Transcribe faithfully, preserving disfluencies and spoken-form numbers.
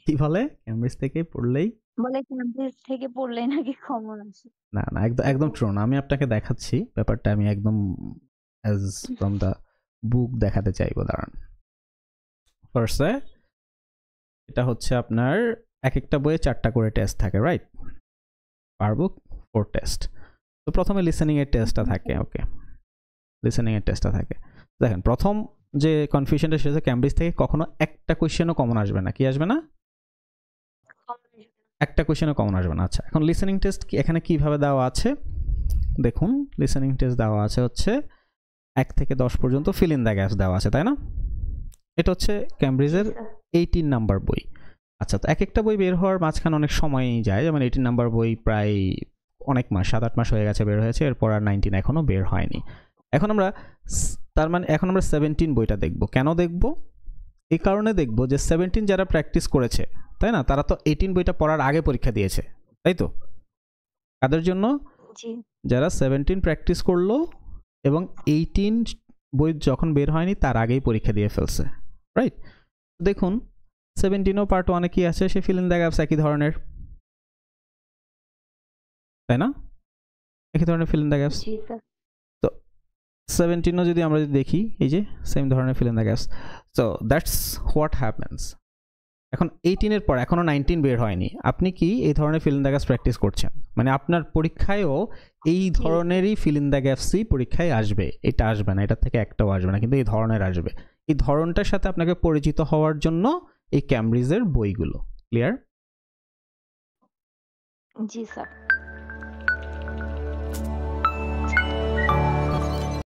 কি বলে? ক্যামব্রিজ থেকে পড়লেই বলে ক্যামব্রিজ থেকে পড়লেই নাকি কমন আসে। না, না একদম একদম ট্রু না। আমি আপনাকে দেখাচ্ছি ব্যাপারটা আমি একদম অ্যাজ ফ্রম দ্য বুক দেখাতে চাইবো দাঁড়ান। ফার্স্টে এটা হচ্ছে আপনার একেকটা বইয়ে চারটা করে টেস্ট থাকে, right? Per book four test. তো প্রথমে লিসেনিং এর টেস্টটা থাকে, ওকে। লিসেনিং এর টেস্টটা থাকে। দেখেন প্রথম যে কনফিউশনটা সেটা হচ্ছে ক্যামব্রিজ থেকে কখনো একটা কোয়েশ্চেনও কমন আসবে না। কি আসবে না? একটা কোয়েশ্চেনও কমন আসবে না। আচ্ছা, এখন লিসেনিং টেস্ট এখানে কিভাবে দেওয়া আছে দেখুন। লিসেনিং টেস্ট দেওয়া আছে হচ্ছে এক থেকে দশ পর্যন্ত ফিল ইন দ্য গ্যাপস দেওয়া আছে, তাই না? এটা হচ্ছে ক্যামব্রিজের এইটিন নাম্বার বই। আচ্ছা, তো এক একটা বই বের হওয়ার মাঝখানে অনেক সময় যায়, যেমন এইটিন নাম্বার বই প্রায় অনেক মাস, সাত আট মাস হয়ে গেছে বের হয়েছে, এরপর আর নাইনটিন এখনো বের হয়নি। এখন আমরা তার মানে এখন আমরা সেভেন্টিন বইটা দেখব। কেন দেখব? এই কারণে দেখব যে সেভেন্টিন যারা প্র্যাকটিস করেছে, তাই না, তারা তো এইটিন বইটা পড়ার আগে পরীক্ষা দিয়েছে, তাই তো? তাদের জন্য যারা সেভেন্টিন প্র্যাকটিস করলো এবং এইটিন বই যখন বের হয়নি তার আগেই পরীক্ষা দিয়ে ফেলছে, রাইট? দেখুন সেভেন্টিনও পার্ট ওয়ানে কি আছে, সে ফিল ইন দ্য গ্যাপস একই ধরনের, তাই না? একই ধরনের ফিল ইন দ্য গ্যাপস। তো সেভেন্টিনও যদি আমরা যদি দেখি, এই যে সেম ধরনের fill in the gaps. So that's what happens. এখন এইটিনের পর এখনো নাইনটিন বের হয়নি, আপনি কি এই ধরনের fill in the gaps practice করছেন? মানে আপনার পরীক্ষায়ও এই ধরনেরই ফিল ইন দ্য গ্যাপসই পরীক্ষায় আসবে। এটা আসবে না, এটা থেকে একটাও আসবে না, কিন্তু এই ধরনের আসবে। এই ধরনটার সাথে আপনাকে পরিচিত হওয়ার জন্য এই ক্যামব্রিজের বইগুলো। ক্লিয়ার? জি স্যার।